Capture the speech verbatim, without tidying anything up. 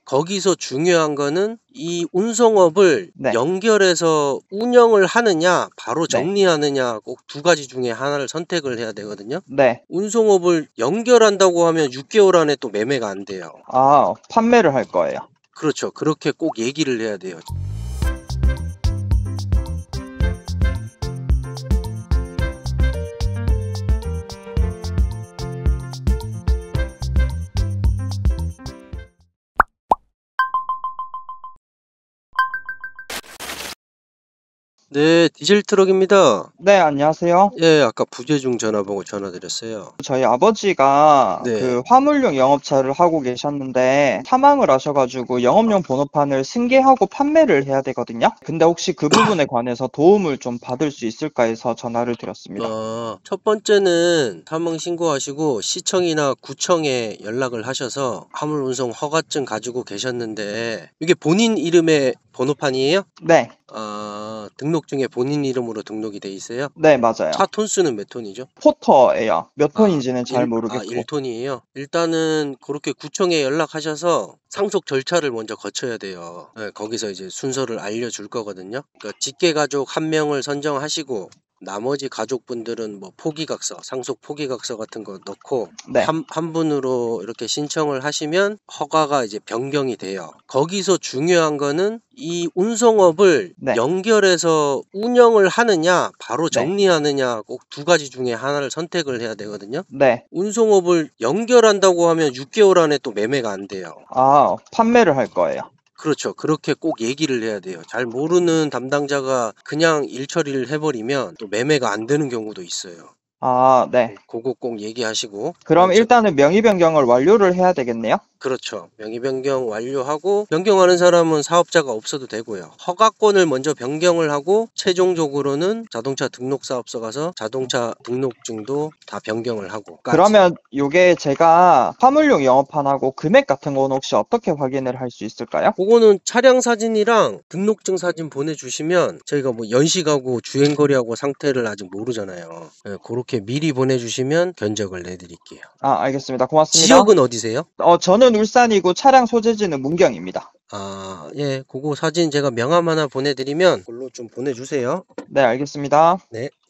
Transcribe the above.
거기서 중요한 거는 이 운송업을 네. 연결해서 운영을 하느냐 바로 네. 정리하느냐 꼭 두 가지 중에 하나를 선택을 해야 되거든요. 네. 운송업을 연결한다고 하면 육 개월 안에 또 매매가 안 돼요. 아, 판매를 할 거예요. 그렇죠. 그렇게 꼭 얘기를 해야 돼요. 네, 디젤 트럭입니다. 네, 안녕하세요. 예, 아까 부재중 전화 보고 전화 드렸어요. 저희 아버지가 네. 그 화물용 영업차를 하고 계셨는데 사망을 하셔가지고 영업용 번호판을 승계하고 판매를 해야 되거든요. 근데 혹시 그 부분에 관해서 도움을 좀 받을 수 있을까 해서 전화를 드렸습니다. 어, 첫 번째는 사망 신고하시고 시청이나 구청에 연락을 하셔서 화물 운송 허가증 가지고 계셨는데 이게 본인 이름의 번호판이에요? 네, 아, 등록증에 본인 이름으로 등록이 돼 있어요? 네, 맞아요. 차 톤수는 몇 톤이죠? 포터예요. 몇 아, 톤인지는 잘 일- 아, 모르겠고. 일 톤이에요? 일단은 그렇게 구청에 연락하셔서 상속 절차를 먼저 거쳐야 돼요. 네, 거기서 이제 순서를 알려줄 거거든요. 그러니까 직계가족 한 명을 선정하시고 나머지 가족분들은 뭐 포기각서, 상속 포기각서 같은 거 넣고 네. 한, 한 분으로 이렇게 신청을 하시면 허가가 이제 변경이 돼요. 거기서 중요한 거는 이 운송업을 네. 연결해서 운영을 하느냐 바로 네. 정리하느냐 꼭 두 가지 중에 하나를 선택을 해야 되거든요. 네. 운송업을 연결한다고 하면 육 개월 안에 또 매매가 안 돼요. 아, 판매를 할 거예요. 그렇죠. 그렇게 꼭 얘기를 해야 돼요. 잘 모르는 담당자가 그냥 일 처리를 해버리면 또 매매가 안 되는 경우도 있어요. 아, 네. 그거 꼭 얘기하시고. 그럼 먼저- 일단은 명의 변경을 완료를 해야 되겠네요? 그렇죠. 명의 변경 완료하고 변경하는 사람은 사업자가 없어도 되고요. 허가권을 먼저 변경을 하고 최종적으로는 자동차 등록사업소 가서 자동차 등록증도 다 변경을 하고. 그러면 요게 제가 화물용 영업판하고 금액 같은 건 혹시 어떻게 확인을 할 수 있을까요? 그거는 차량 사진이랑 등록증 사진 보내주시면 저희가 뭐 연식하고 주행거리하고 상태를 아직 모르잖아요. 네, 그렇게 미리 보내주시면 견적을 내드릴게요. 아, 알겠습니다. 고맙습니다. 지역은 어디세요? 어, 저는 울산이고 차량 소재지는 문경입니다. 아, 예, 그거 사진 제가 명함 하나 보내드리면 그걸로 좀 보내주세요. 네, 알겠습니다. 네.